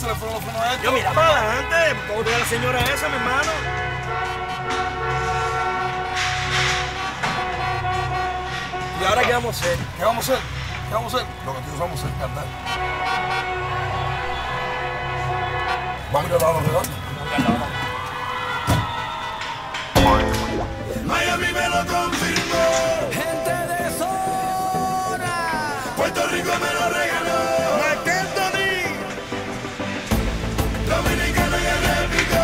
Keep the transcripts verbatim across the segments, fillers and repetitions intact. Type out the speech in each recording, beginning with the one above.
se le fueron los frenos a esto. Yo, mira para adelante. ¿Cómo te da la señora esa, mi hermano? ¿Y ahora qué vamos a hacer? ¿Qué vamos a hacer? ¿Qué vamos a hacer? Lo que nosotros vamos a hacer es cantar. Vamos a ir a la hora de dar. Miami me lo confirmó. Gente de zona. Puerto Rico me lo regaló. Marc Anthony. Dominicano y el réplico.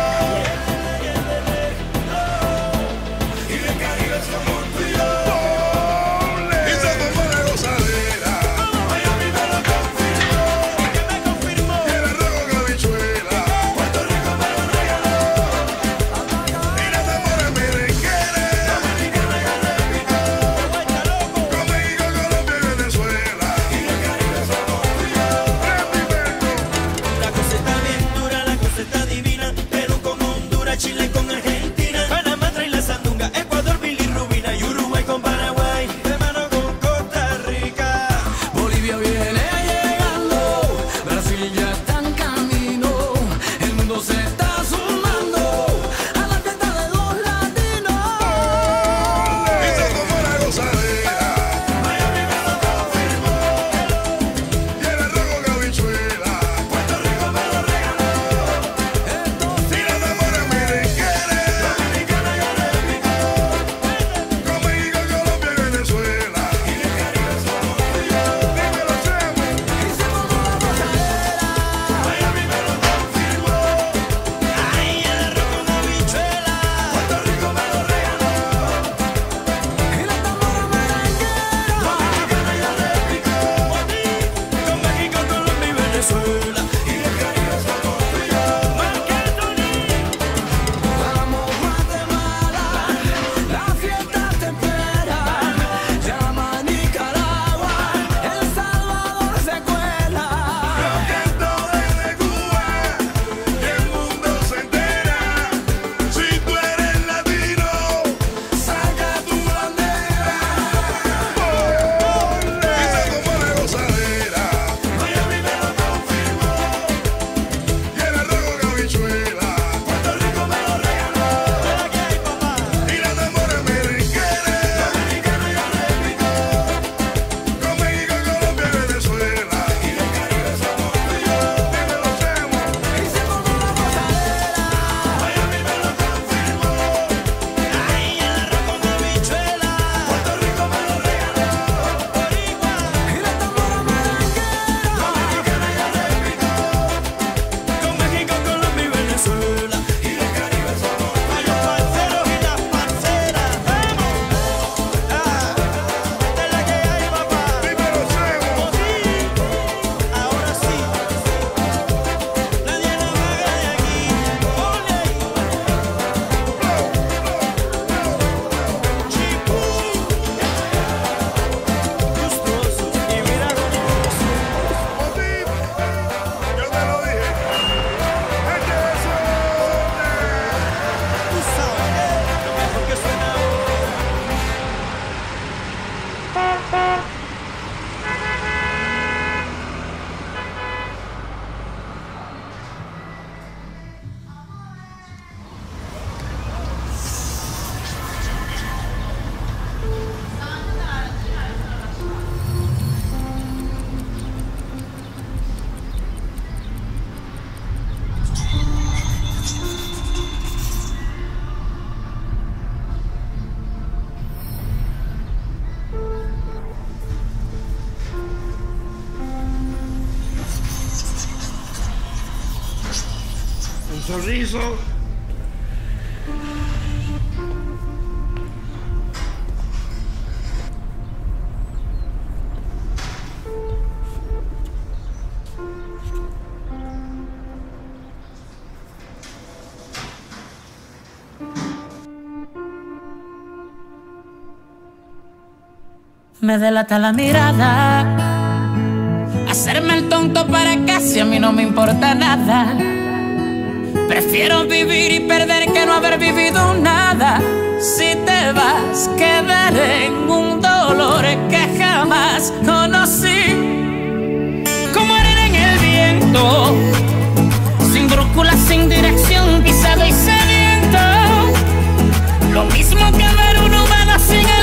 Y del Caribe somos tú y yo. Y somos una gozadera. Miami me lo confirmó. ¿Qué me confirmó? Y el arroz con habichuela. Puerto Rico me lo regaló. Y las tambores merengueras. Dominicano y el réplico. Con México, Colombia y Venezuela. Y del Caribe somos tú y yo. La cosa está bien dura, la cosa está divina. Perú con Honduras, Chile con Argentina. Panamá trae la sandunga, Ecuador, bilirrubina. Y Uruguay con Paraguay, de mano con Costa Rica. Bolivia viene llegando, Brasil ya está en camino, el mundo se está sumando a la fiesta de los latinos. Y somos una gozadera. Miami me lo confirmó. Y el arroz con habichuela. Puerto Rico me lo regaló. Y las tambores merengueras. Dominicano y el réplico. Con México, Colombia y Venezuela. Y del Caribe somos tú y yo. Dímelo, Chemo. Hicimos una gozadera, Miami me lo confirmó. Ay, el arroz con habichuela. Puerto Rico me lo regaló. y la tambora merenguera. Dominicano y el réplico. Con México, Colombia y Venezuela. Y del Caribe somos tú y yo. Marc Anthony. Vamos Guatemala, la fiesta te espera. Llama a Nicaragua, El Salvador se cuela. Yo canto desde Cuba y el mundo se entera. Si tú eres latino, Saca tu bandera. y se tomó la gozadera. Miami me lo confirmó. Y el arroz con habichuela. Puerto Rico me lo regaló. Y las tambores merengueras. Dominicano y el réplico. Con México, Colombia y Venezuela. Y del Caribe somos tú y yo. Dímelo, Chemo. Hicimos una gozadera, Miami me lo confirmó. Ay, el arroz con habichuela. Puerto Rico me lo regaló. y la tambora merenguera. Dominicano y el réplico. Con México, Colombia y Venezuela. Y del Caribe somos tú y A yo. los parceros y las parceras. ¡Vamos! Ah, esta es la que hay, papá. Dímelo, Chemo. Ahora sí. Nadie la paga de aquí. ¡Ole! Chipú. Gustoso. Y mira cómo Motivo, yo te lo dije. Gente de zona. tú sabes. Lo mejor que suena ahora. Un sorriso. Me delata la mirada, hacerme el tonto para casi a mí no me importa nada. Prefiero vivir y perder que no haber vivido nada. Si te vas, quedaré en un dolor que jamás conocí. Como arena en el viento, brújula sin dirección, pisado y sediento. Lo mismo que ver un humano sin el